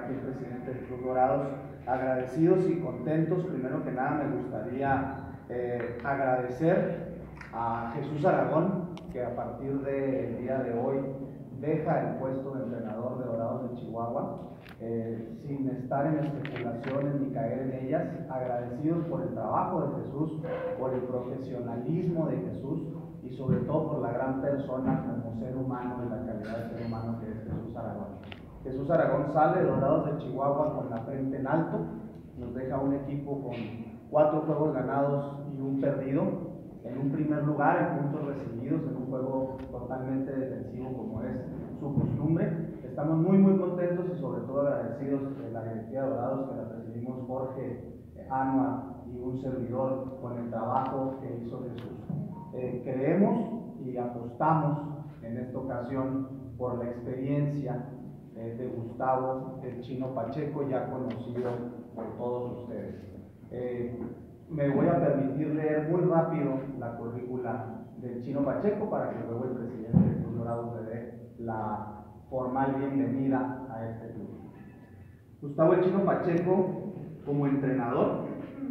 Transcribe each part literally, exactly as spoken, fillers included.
aquí el presidente del Club Dorados, agradecidos y contentos. Primero que nada me gustaría eh, agradecer a Jesús Aragón, que a partir del día de hoy deja el puesto de entrenador de Dorados de Chihuahua, eh, sin estar en especulaciones ni caer en ellas, agradecidos por el trabajo de Jesús, por el profesionalismo de Jesús y sobre todo por la gran persona como ser humano y la calidad de ser humano que es Jesús Aragón. Jesús Aragón sale de Dorados de Chihuahua con la frente en alto, nos deja un equipo con cuatro juegos ganados y un perdido, en un primer lugar en puntos recibidos, en un juego totalmente defensivo como es su costumbre. Estamos muy muy contentos y sobre todo agradecidos de la directiva de Dorados, que la presidimos Jorge, Anua y un servidor, con el trabajo que hizo Jesús. Eh, creemos y apostamos en esta ocasión por la experiencia eh, de Gustavo el Chino Pacheco, ya conocido por todos ustedes. Eh, me voy a permitir leer muy rápido la currícula del Chino Pacheco para que luego el presidente del Club Dorados le dé la formal bienvenida a este club. Gustavo el Chino Pacheco, como entrenador,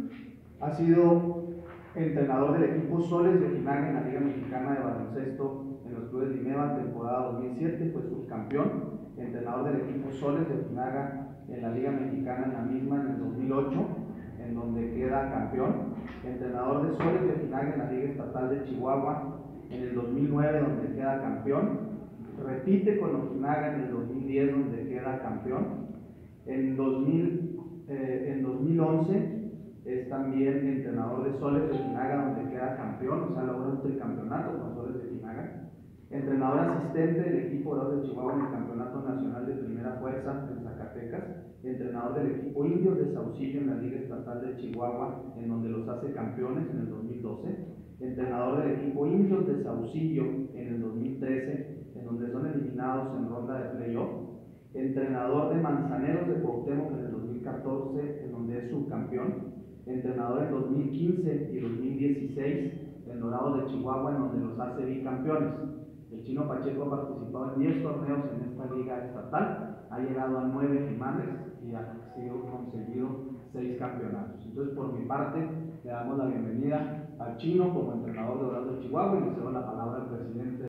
ha sido entrenador del equipo Soles de Ojinaga en la Liga Mexicana de Baloncesto en los clubes de Limeva, temporada dos mil siete, fue subcampeón. Entrenador del equipo Soles de Ojinaga en la Liga Mexicana en la misma en el dos mil ocho, en donde queda campeón. Entrenador de Soles de Ojinaga en la Liga Estatal de Chihuahua en el dos mil nueve, donde queda campeón. Repite con Ojinaga en el dos mil diez, donde queda campeón. En, dos mil, eh, en dos mil once es también entrenador de Soles de Ojinaga, donde queda campeón, o sea, logra un tricampeonato con Soles de Ojinaga. Entrenador asistente del equipo Dorados de Chihuahua en el Campeonato Nacional de Primera Fuerza en Zacatecas. Entrenador del equipo Indios de Saucillo en la Liga Estatal de Chihuahua, en donde los hace campeones en el dos mil doce. Entrenador del equipo Indios de Saucillo en el dos mil trece, en donde son eliminados en ronda de playoff. Entrenador de Manzaneros de Cuauhtémoc en el dos mil catorce, en donde es subcampeón. Entrenador en dos mil quince y dos mil dieciséis en Dorados de Chihuahua, en donde los hace bicampeones. El Chino Pacheco ha participado en diez torneos en esta liga estatal, ha llegado a nueve finales y ha sido conseguido seis campeonatos. Entonces, por mi parte, le damos la bienvenida al Chino como entrenador de Dorados de Chihuahua y le cedo la palabra al presidente.